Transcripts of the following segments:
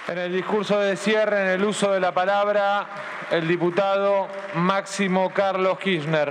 En el discurso de cierre, en el uso de la palabra, el diputado Máximo Carlos Kirchner.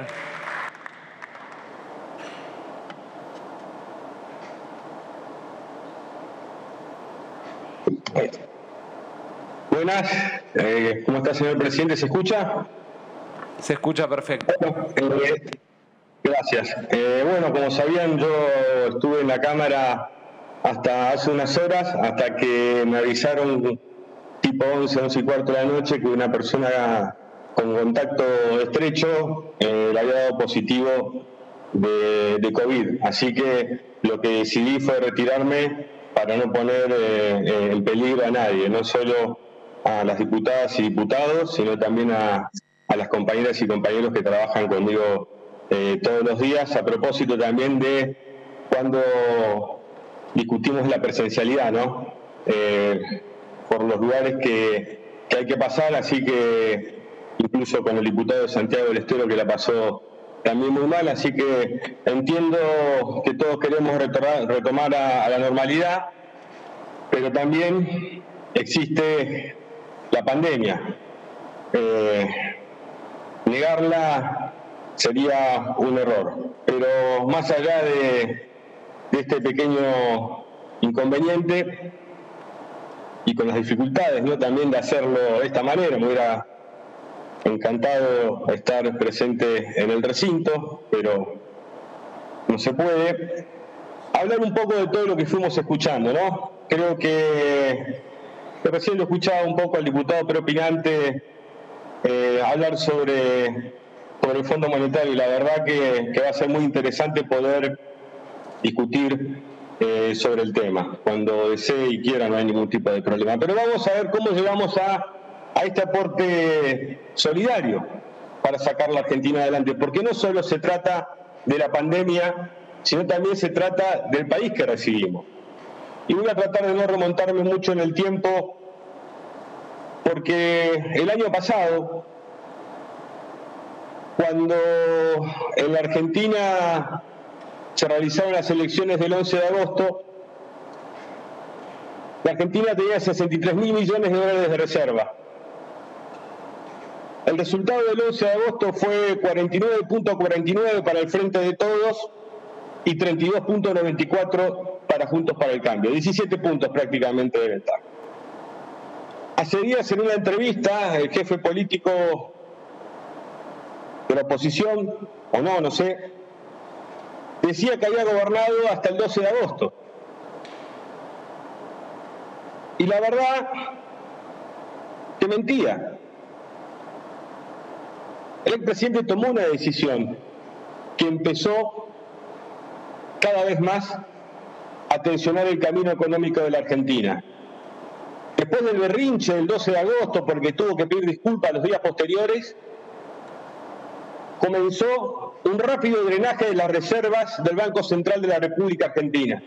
Buenas, ¿cómo está, señor presidente? ¿Se escucha? Se escucha perfecto. Gracias. Bueno, como sabían, yo estuve en la Cámara hasta hace unas horas, hasta que me avisaron tipo 11, 11 y cuarto de la noche que una persona con contacto estrecho le había dado positivo de COVID. Así que lo que decidí fue retirarme para no poner en peligro a nadie, no solo a las diputadas y diputados, sino también a las compañeras y compañeros que trabajan conmigo todos los días, a propósito también de cuando discutimos la presencialidad, ¿no? Por los lugares que hay que pasar, así que incluso con el diputado de Santiago del Estero que la pasó también muy mal, así que entiendo que todos queremos retomar a la normalidad, pero también existe la pandemia. Negarla sería un error, pero más allá de este pequeño inconveniente y con las dificultades, ¿no?, también de hacerlo de esta manera, me hubiera encantado estar presente en el recinto, pero no se puede. Hablar un poco de todo lo que fuimos escuchando, ¿no? Creo que recién lo escuchaba un poco al diputado preopinante hablar sobre el Fondo Monetario, y la verdad que va a ser muy interesante poder discutir sobre el tema. Cuando desee y quiera no hay ningún tipo de problema. Pero vamos a ver cómo llegamos a este aporte solidario para sacar la Argentina adelante, porque no solo se trata de la pandemia, sino también se trata del país que recibimos. Y voy a tratar de no remontarme mucho en el tiempo, porque el año pasado, cuando en la Argentina se realizaron las elecciones del 11 de agosto, la Argentina tenía 63.000 millones de dólares de reserva. El resultado del 11 de agosto fue 49.49 para el Frente de Todos y 32.94 para Juntos para el Cambio, 17 puntos prácticamente de ventaja. Hace días, en una entrevista, el jefe político de la oposición, o no sé, decía que había gobernado hasta el 12 de agosto. Y la verdad que mentía. El expresidente tomó una decisión que empezó cada vez más a tensionar el camino económico de la Argentina. Después del berrinche del 12 de agosto, porque tuvo que pedir disculpas los días posteriores, comenzó un rápido drenaje de las reservas del Banco Central de la República Argentina,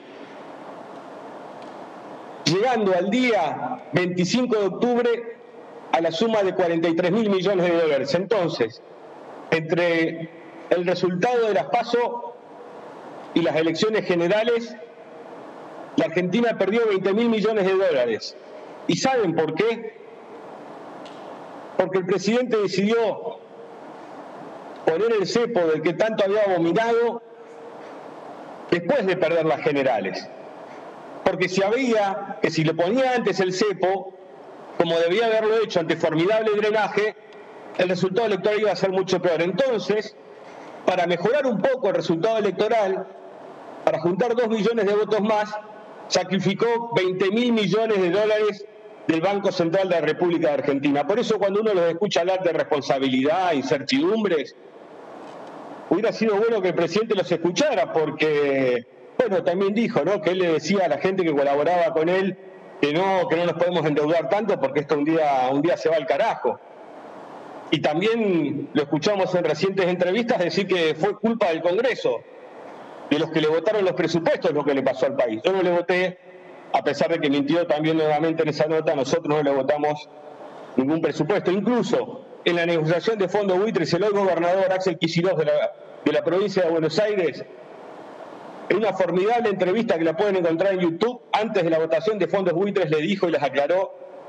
llegando al día 25 de octubre a la suma de 43.000 millones de dólares. Entonces, entre el resultado de las PASO y las elecciones generales, la Argentina perdió 20.000 millones de dólares. ¿Y saben por qué? Porque el presidente decidió poner el cepo del que tanto había abominado después de perder las generales. Porque si le ponía antes el cepo, como debía haberlo hecho ante formidable drenaje, el resultado electoral iba a ser mucho peor. Entonces, para mejorar un poco el resultado electoral, para juntar 2 millones de votos más, sacrificó 20.000 millones de dólares del Banco Central de la República de Argentina. Por eso, cuando uno los escucha hablar de responsabilidad, incertidumbres, hubiera sido bueno que el presidente los escuchara, porque, bueno, también dijo, ¿no?, que él le decía a la gente que colaboraba con él que no nos podemos endeudar tanto porque esto un día se va al carajo. Y también lo escuchamos en recientes entrevistas decir que fue culpa del Congreso, de los que le votaron los presupuestos, lo que le pasó al país. Yo no le voté, a pesar de que mintió también nuevamente en esa nota, nosotros no le votamos ningún presupuesto. Incluso en la negociación de fondos buitres, el hoy gobernador Axel Kicillof de la provincia de Buenos Aires, en una formidable entrevista que la pueden encontrar en YouTube, antes de la votación de fondos buitres le dijo y les aclaró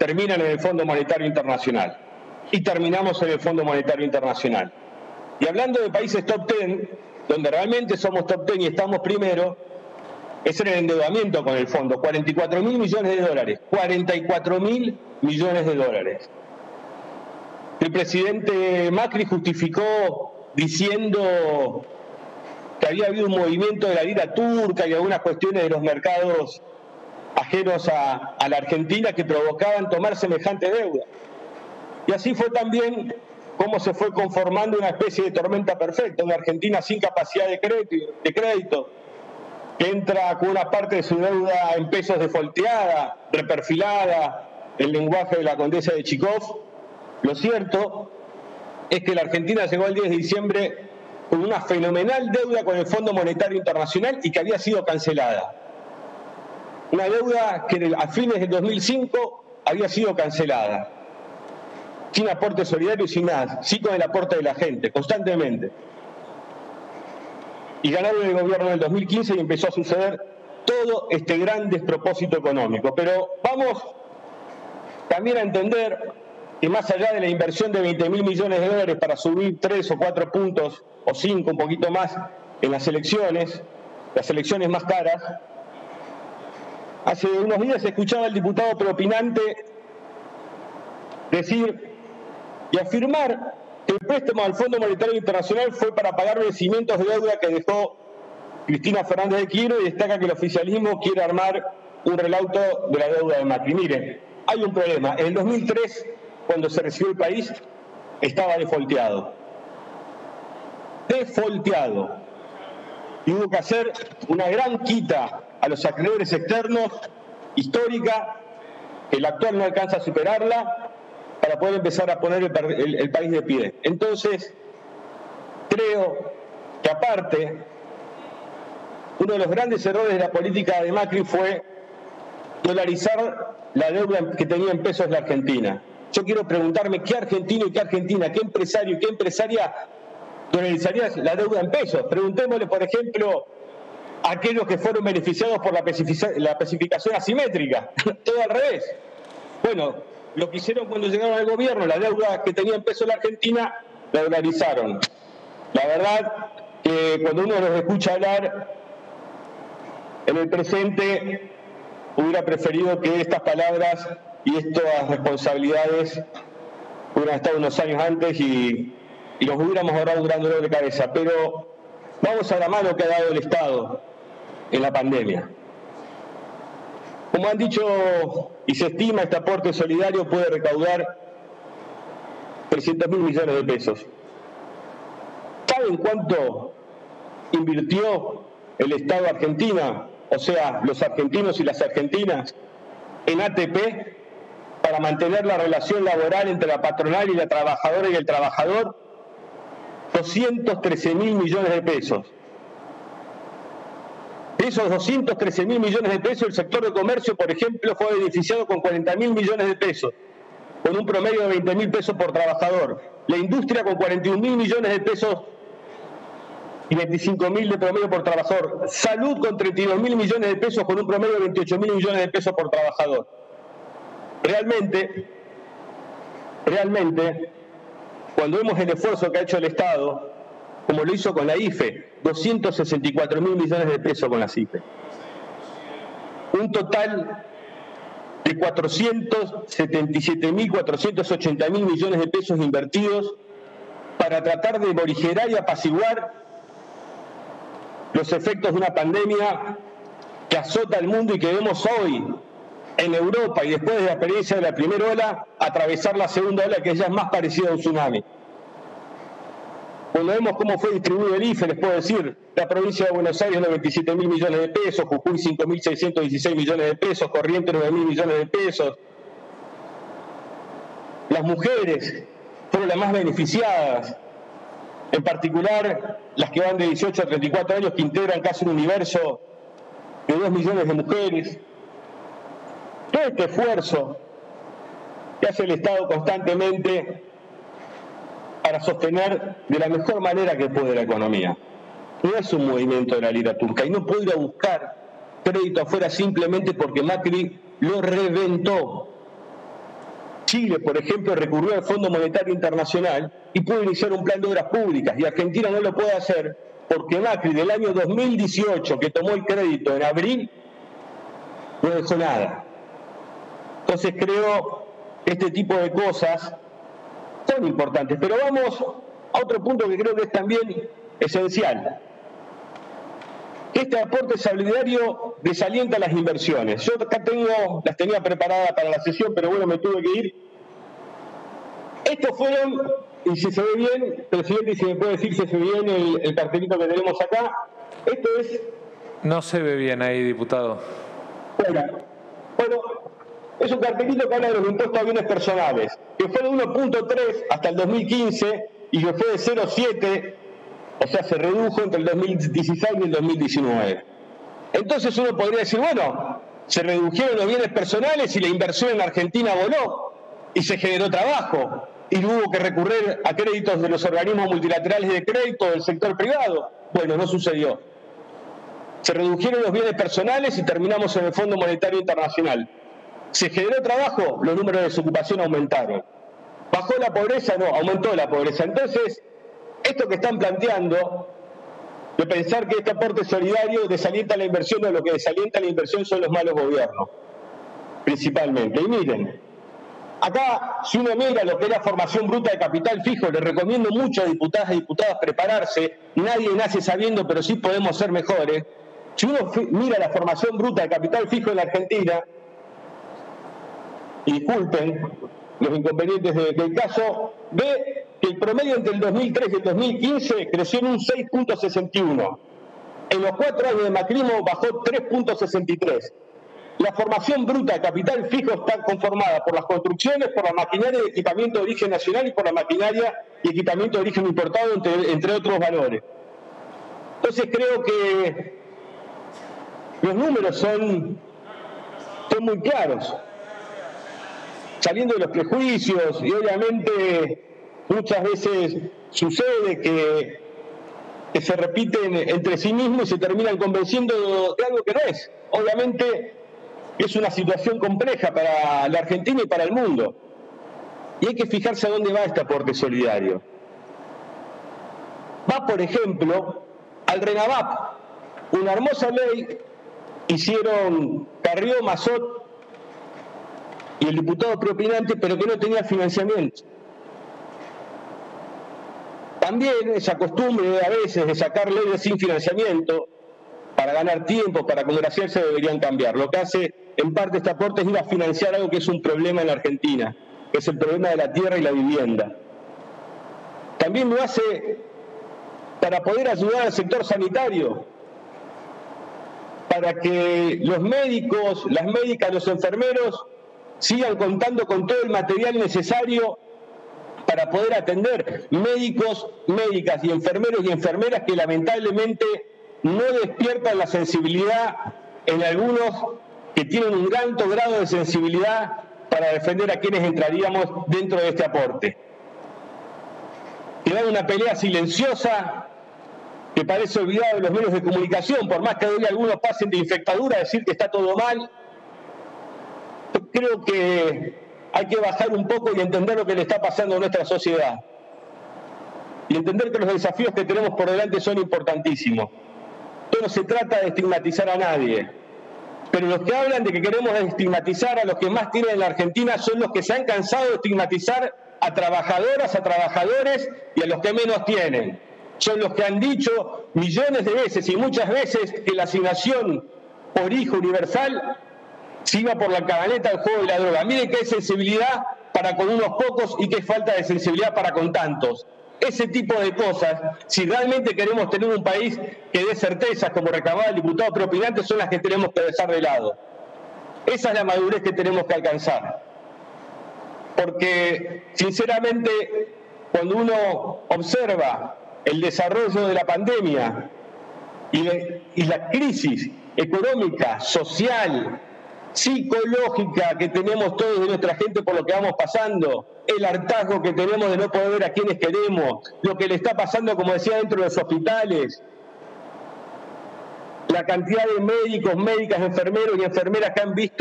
terminan en el Fondo Monetario Internacional. Y terminamos en el Fondo Monetario Internacional. Y hablando de países top 10, donde realmente somos top 10 y estamos primero, es en el endeudamiento con el fondo, 44.000 millones de dólares, 44.000 millones de dólares. El presidente Macri justificó diciendo que había habido un movimiento de la lira turca y algunas cuestiones de los mercados ajenos a la Argentina que provocaban tomar semejante deuda. Y así fue también cómo se fue conformando una especie de tormenta perfecta, una Argentina sin capacidad de crédito, que entra con una parte de su deuda en pesos defolteada, reperfilada, el lenguaje de la condesa de Chicov. Lo cierto es que la Argentina llegó el 10 de diciembre con una fenomenal deuda con el Fondo Monetario Internacional y que había sido cancelada. Una deuda que a fines del 2005 había sido cancelada. Sin aporte solidario y sin nada, sí con el aporte de la gente, constantemente. Y ganaron el gobierno del 2015 y empezó a suceder todo este gran despropósito económico. Pero vamos también a entender que más allá de la inversión de 20.000 millones de dólares para subir 3 o 4 puntos, o 5, un poquito más, en las elecciones más caras, hace unos días escuchaba al diputado preopinante decir y afirmar que el préstamo al Fondo Monetario Internacional fue para pagar vencimientos de deuda que dejó Cristina Fernández de Kirchner, y destaca que el oficialismo quiere armar un relaudo de la deuda de Macri. Mire, hay un problema. En el 2003, cuando se recibió el país, estaba defolteado. Y hubo que hacer una gran quita a los acreedores externos, histórica, que el actual no alcanza a superarla, para poder empezar a poner el país de pie. Entonces, creo que aparte, uno de los grandes errores de la política de Macri fue dolarizar la deuda que tenía en pesos la Argentina. Yo quiero preguntarme qué argentino y qué argentina, qué empresario y qué empresaria dolarizaría la deuda en pesos. Preguntémosle, por ejemplo, a aquellos que fueron beneficiados por la especificación asimétrica. Todo al revés. Bueno, lo que hicieron cuando llegaron al gobierno, la deuda que tenía en pesos la Argentina, la dolarizaron. La verdad que cuando uno los escucha hablar en el presente, hubiera preferido que estas palabras y estas responsabilidades hubieran estado unos años antes y nos hubiéramos ahorrado un gran dolor de cabeza. Pero vamos a la mano que ha dado el Estado en la pandemia. Como han dicho y se estima, este aporte solidario puede recaudar 300.000 millones de pesos. ¿Saben cuánto invirtió el Estado argentino, o sea, los argentinos y las argentinas, en ATP para mantener la relación laboral entre la patronal y la trabajadora y el trabajador? 213.000 millones de pesos. De esos 213.000 millones de pesos, el sector de comercio, por ejemplo, fue beneficiado con 40.000 millones de pesos, con un promedio de 20.000 pesos por trabajador. La industria con 41.000 millones de pesos y 25.000 de promedio por trabajador. Salud con 32.000 millones de pesos, con un promedio de 28.000 millones de pesos por trabajador. Realmente, cuando vemos el esfuerzo que ha hecho el Estado, como lo hizo con la IFE, 264.000 millones de pesos con la IFE. Un total de 480.000 millones de pesos invertidos para tratar de morigerar y apaciguar los efectos de una pandemia que azota al mundo y que vemos hoy en Europa, y después de la experiencia de la primera ola, atravesar la segunda ola, que ya es más parecida a un tsunami. Cuando vemos cómo fue distribuido el IFE, les puedo decir, la provincia de Buenos Aires 97.000 millones de pesos, Jujuy 5.616 millones de pesos, Corrientes 9.000 millones de pesos. Las mujeres fueron las más beneficiadas, en particular las que van de 18 a 34 años, que integran casi un universo de 2 millones de mujeres. Todo este esfuerzo que hace el Estado constantemente para sostener de la mejor manera que puede la economía. No es un movimiento de la lira turca, y no puede ir a buscar crédito afuera simplemente porque Macri lo reventó. Chile, por ejemplo, recurrió al Fondo Monetario Internacional y pudo iniciar un plan de obras públicas, y Argentina no lo puede hacer porque Macri del año 2018, que tomó el crédito en abril, no dejó nada. Entonces creo que este tipo de cosas son importantes. Pero vamos a otro punto que creo que es también esencial. Este aporte solidario desalienta las inversiones. Yo acá las tenía preparadas para la sesión, pero bueno, me tuve que ir. Estos fueron, y si se ve bien, presidente, y si me puede decir si se ve bien el cartelito que tenemos acá, esto es... No se ve bien ahí, diputado. Bueno, es un cartelito que habla de los impuestos a bienes personales, que fue de 1.3 hasta el 2015 y que fue de 0.7, o sea, se redujo entre el 2016 y el 2019. Entonces uno podría decir, bueno, se redujeron los bienes personales y la inversión en Argentina voló y se generó trabajo y hubo que recurrir a créditos de los organismos multilaterales de crédito del sector privado. Bueno, no sucedió. Se redujeron los bienes personales y terminamos en el Fondo Monetario Internacional. ¿Se generó trabajo? Los números de desocupación aumentaron. ¿Bajó la pobreza? No, aumentó la pobreza. Entonces, esto que están planteando, de pensar que este aporte solidario desalienta la inversión, no, lo que desalienta la inversión son los malos gobiernos, principalmente. Y miren, acá, si uno mira lo que es la formación bruta de capital fijo, les recomiendo mucho a diputadas y diputados prepararse, nadie nace sabiendo, pero sí podemos ser mejores. Si uno mira la formación bruta de capital fijo en la Argentina, y disculpen los inconvenientes del caso, ve que el promedio entre el 2003 y el 2015 creció en un 6.61. En los 4 años de macrismo bajó 3.63. La formación bruta de capital fijo está conformada por las construcciones, por la maquinaria de equipamiento de origen nacional y por la maquinaria y equipamiento de origen importado, entre otros valores. Entonces creo que los números son muy claros, saliendo de los prejuicios, y obviamente muchas veces sucede que se repiten entre sí mismos y se terminan convenciendo de algo que no es. Obviamente es una situación compleja para la Argentina y para el mundo. Y hay que fijarse a dónde va este aporte solidario. Va, por ejemplo, al RENAVAP, una hermosa ley, hicieron Carrió, Mazot y el diputado preopinante, pero que no tenía financiamiento. También esa costumbre a veces de sacar leyes sin financiamiento para ganar tiempo, para congraciarse, deberían cambiar. Lo que hace en parte este aporte es ir a financiar algo que es un problema en la Argentina, que es el problema de la tierra y la vivienda. También lo hace para poder ayudar al sector sanitario, para que los médicos, las médicas, los enfermeros sigan contando con todo el material necesario para poder atender médicos, médicas y enfermeros y enfermeras que lamentablemente no despiertan la sensibilidad en algunos que tienen un alto grado de sensibilidad para defender a quienes entraríamos dentro de este aporte. Que dan una pelea silenciosa que parece olvidado de los medios de comunicación, por más que hoy algunos pasen de infectadura a decir que está todo mal. Yo creo que hay que bajar un poco y entender lo que le está pasando a nuestra sociedad. Y entender que los desafíos que tenemos por delante son importantísimos. Esto no se trata de estigmatizar a nadie, pero los que hablan de que queremos estigmatizar a los que más tienen en la Argentina son los que se han cansado de estigmatizar a trabajadoras, a trabajadores y a los que menos tienen. Son los que han dicho millones de veces y muchas veces que la asignación por hijo universal se iba por la camioneta al juego de la droga. Miren qué sensibilidad para con unos pocos y qué falta de sensibilidad para con tantos. Ese tipo de cosas, si realmente queremos tener un país que dé certezas, como reclamaba el diputado preopinante, son las que tenemos que dejar de lado. Esa es la madurez que tenemos que alcanzar. Porque, sinceramente, cuando uno observa el desarrollo de la pandemia y la crisis económica, social, psicológica que tenemos todos de nuestra gente por lo que vamos pasando, el hartazgo que tenemos de no poder ver a quienes queremos, lo que le está pasando, como decía, dentro de los hospitales, la cantidad de médicos, médicas, enfermeros y enfermeras que han visto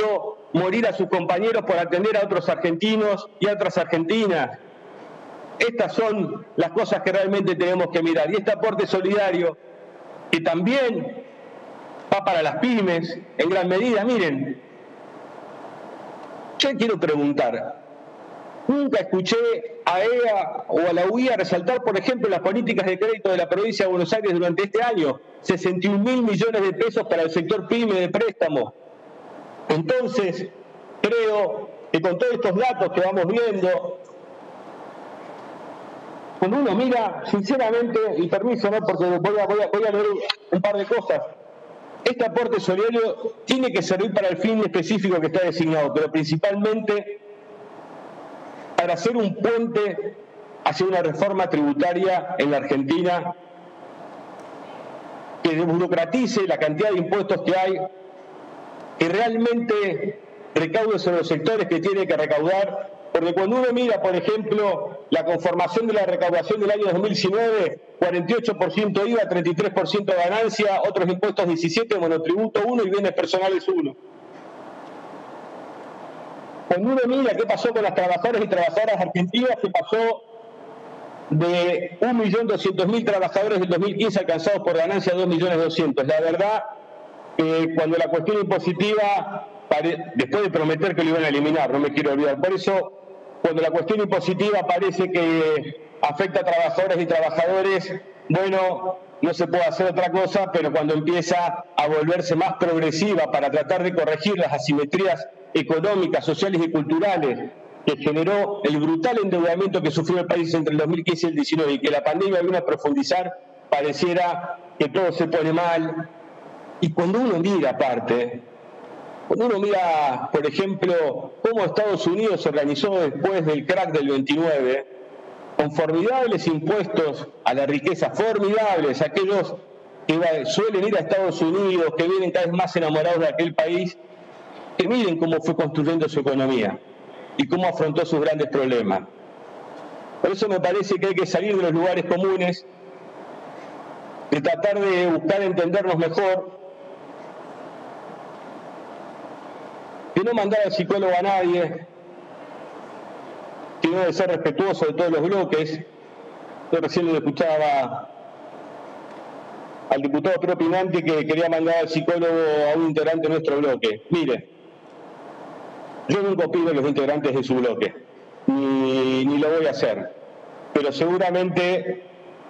morir a sus compañeros por atender a otros argentinos y a otras argentinas. Estas son las cosas que realmente tenemos que mirar. Y este aporte solidario, que también va para las pymes en gran medida. Miren, yo quiero preguntar, nunca escuché a EA o a la UIA resaltar, por ejemplo, las políticas de crédito de la provincia de Buenos Aires durante este año, 61.000 millones de pesos para el sector pyme de préstamo. Entonces, creo que con todos estos datos que vamos viendo, cuando uno mira, sinceramente, y permiso, ¿no? Porque voy a leer un par de cosas. Este aporte solidario tiene que servir para el fin específico que está designado, pero principalmente para hacer un puente hacia una reforma tributaria en la Argentina que desburocratice la cantidad de impuestos que hay, que realmente recaude sobre los sectores que tiene que recaudar. Porque cuando uno mira, por ejemplo, la conformación de la recaudación del año 2019, 48% IVA, 33% de ganancia, otros impuestos 17%, monotributo 1% y bienes personales 1%. Cuando uno mira qué pasó con las trabajadoras y trabajadoras argentinas, se pasó de 1.200.000 trabajadores del 2015 alcanzados por ganancia a 2.200.000. La verdad, cuando la cuestión impositiva, después de prometer que lo iban a eliminar, no me quiero olvidar, por eso, cuando la cuestión impositiva parece que afecta a trabajadoras y trabajadores, bueno, no se puede hacer otra cosa, pero cuando empieza a volverse más progresiva para tratar de corregir las asimetrías económicas, sociales y culturales que generó el brutal endeudamiento que sufrió el país entre el 2015 y el 2019 y que la pandemia vino a profundizar, pareciera que todo se pone mal. Y cuando uno mira aparte, cuando uno mira, por ejemplo, cómo Estados Unidos se organizó después del crack del 29, con formidables impuestos a la riqueza, formidables, aquellos que suelen ir a Estados Unidos, que vienen cada vez más enamorados de aquel país, que miren cómo fue construyendo su economía y cómo afrontó sus grandes problemas. Por eso me parece que hay que salir de los lugares comunes, de tratar de buscar entendernos mejor, de no mandar al psicólogo a nadie, sino de ser respetuoso de todos los bloques. Yo recién le escuchaba al diputado propinante que quería mandar al psicólogo a un integrante de nuestro bloque. Mire, yo nunca opino los integrantes de su bloque, ni lo voy a hacer, pero seguramente,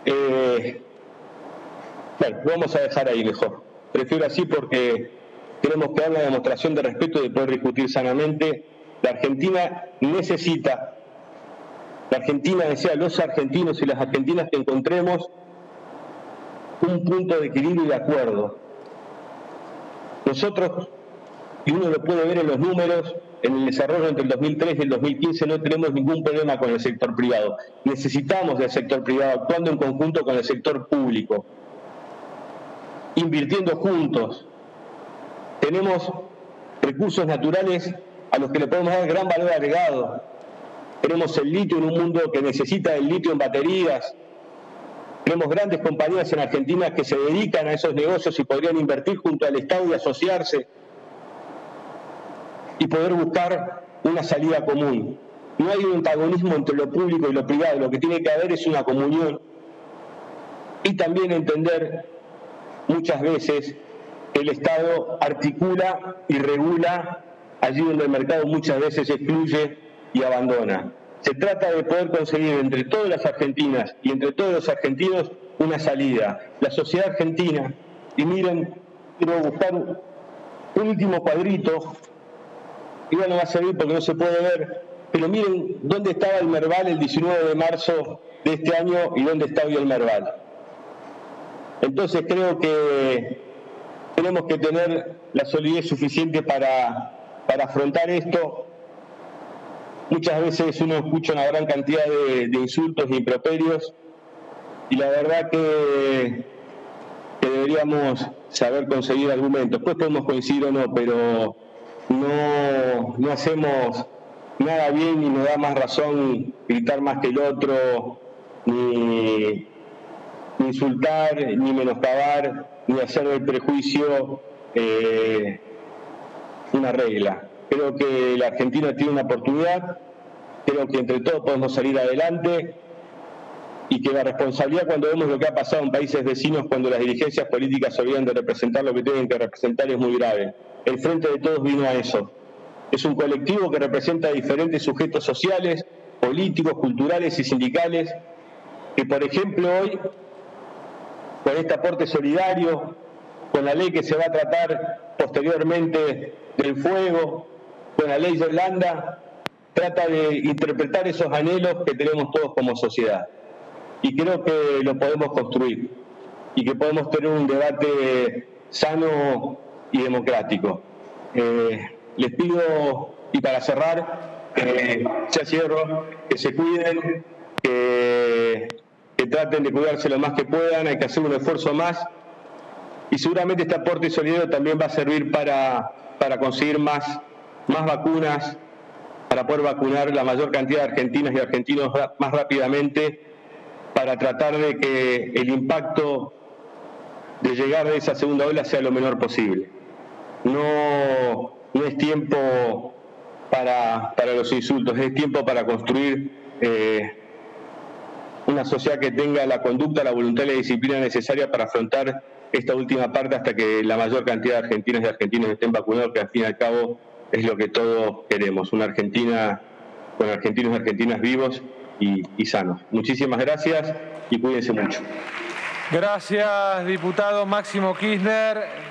bueno, lo vamos a dejar ahí mejor. Prefiero así porque queremos que haya una demostración de respeto y de poder discutir sanamente. La Argentina necesita, desea los argentinos y las argentinas que encontremos un punto de equilibrio y de acuerdo. Nosotros, y uno lo puede ver en los números, en el desarrollo entre el 2003 y el 2015 no tenemos ningún problema con el sector privado. Necesitamos del sector privado actuando en conjunto con el sector público, invirtiendo juntos. Tenemos recursos naturales a los que le podemos dar gran valor agregado. Tenemos el litio en un mundo que necesita el litio en baterías. Tenemos grandes compañías en Argentina que se dedican a esos negocios y podrían invertir junto al Estado y asociarse y poder buscar una salida común. No hay un antagonismo entre lo público y lo privado, lo que tiene que haber es una comunión y también entender muchas veces que el Estado articula y regula allí donde el mercado muchas veces excluye y abandona. Se trata de poder conseguir entre todas las argentinas y entre todos los argentinos una salida. La sociedad argentina, y miren, quiero buscar un último cuadrito, igual no va a servir porque no se puede ver, pero miren dónde estaba el Merval el 19 de marzo de este año y dónde está hoy el Merval. Entonces creo que tenemos que tener la solidez suficiente para afrontar esto. Muchas veces uno escucha una gran cantidad de insultos e improperios y la verdad que deberíamos saber conseguir argumentos. Después podemos coincidir o no, pero no hacemos nada bien y nos da más razón gritar más que el otro, ni insultar, ni menoscabar, ni hacer del prejuicio una regla. Creo que la Argentina tiene una oportunidad, creo que entre todos podemos salir adelante y que la responsabilidad, cuando vemos lo que ha pasado en países vecinos, cuando las dirigencias políticas se olvidan de representar lo que tienen que representar, es muy grave. El Frente de Todos vino a eso. Es un colectivo que representa a diferentes sujetos sociales, políticos, culturales y sindicales, que por ejemplo hoy, con este aporte solidario, con la ley que se va a tratar posteriormente del fuego, con la ley Yolanda, trata de interpretar esos anhelos que tenemos todos como sociedad. Y creo que lo podemos construir y que podemos tener un debate sano y democrático. Les pido, y para cerrar, ya cierro, que se cuiden, que traten de cuidarse lo más que puedan, hay que hacer un esfuerzo más. Y seguramente este aporte solidario también va a servir para conseguir más vacunas, para poder vacunar la mayor cantidad de argentinas y argentinos más rápidamente, para tratar de que el impacto de llegar de esa segunda ola sea lo menor posible. No es tiempo para los insultos, es tiempo para construir una sociedad que tenga la conducta, la voluntad y la disciplina necesaria para afrontar esta última parte hasta que la mayor cantidad de argentinas y argentinos estén vacunados, que al fin y al cabo es lo que todos queremos, una Argentina con argentinos y argentinas vivos y sanos. Muchísimas gracias y cuídense mucho. Gracias, diputado Máximo Kirchner.